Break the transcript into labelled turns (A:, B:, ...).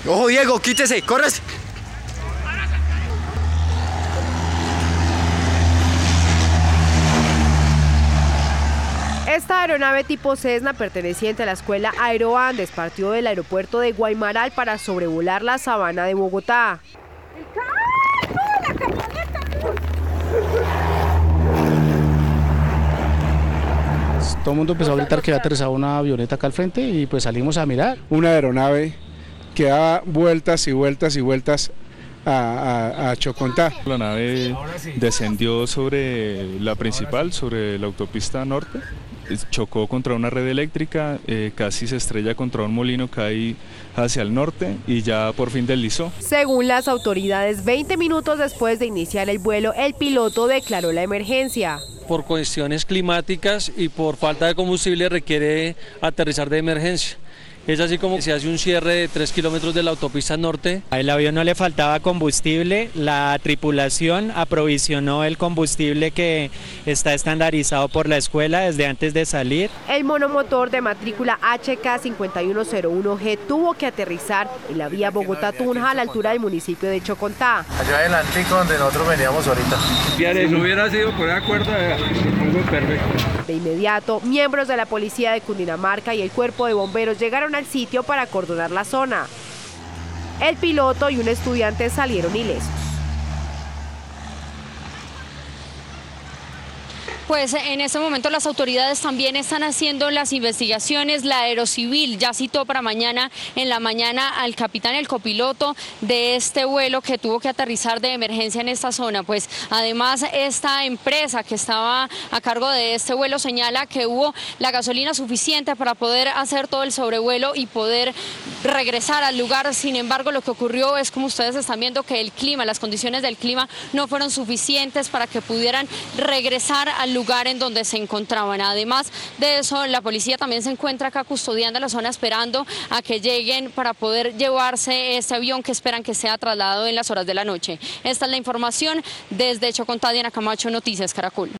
A: ¡Ojo, Diego, quítese! ¡Corres!
B: Esta aeronave tipo Cessna, perteneciente a la escuela Aeroandes, partió del aeropuerto de Guaymaral para sobrevolar la sabana de Bogotá.
C: Todo el mundo empezó a gritar que había aterrizado una avioneta acá al frente y pues salimos a mirar.
D: Una aeronave que daba vueltas y vueltas y vueltas a Chocontá.
E: La nave descendió sobre la principal, sobre la autopista norte, chocó contra una red eléctrica, casi se estrella contra un molino que hay hacia el norte y ya por fin deslizó.
B: Según las autoridades, 20 minutos después de iniciar el vuelo, el piloto declaró la emergencia.
F: Por cuestiones climáticas y por falta de combustible requiere aterrizar de emergencia. Es así como se hace un cierre de 3 kilómetros de la autopista norte.
G: Al avión no le faltaba combustible, la tripulación aprovisionó el combustible que está estandarizado por la escuela desde antes de salir.
B: El monomotor de matrícula HK5101G tuvo que aterrizar en la vía Bogotá-Tunja a la altura del municipio de Chocontá.
H: Allá adelantico donde nosotros veníamos ahorita.
F: Si hubiera sido por esa cuerda, perfecto.
B: De inmediato, miembros de la policía de Cundinamarca y el cuerpo de bomberos llegaron al sitio para acordonar la zona. El piloto y un estudiante salieron ilesos.
I: Pues en este momento las autoridades también están haciendo las investigaciones. La Aerocivil ya citó para mañana en la mañana al capitán, el copiloto de este vuelo que tuvo que aterrizar de emergencia en esta zona. Pues además esta empresa que estaba a cargo de este vuelo señala que hubo la gasolina suficiente para poder hacer todo el sobrevuelo y poder regresar al lugar. Sin embargo, lo que ocurrió es, como ustedes están viendo, que el clima, las condiciones del clima no fueron suficientes para que pudieran regresar al lugar en donde se encontraban. Además de eso, la policía también se encuentra acá custodiando la zona, esperando a que lleguen para poder llevarse este avión que esperan que sea trasladado en las horas de la noche. Esta es la información desde Chocontá. Diana Camacho, Noticias Caracol.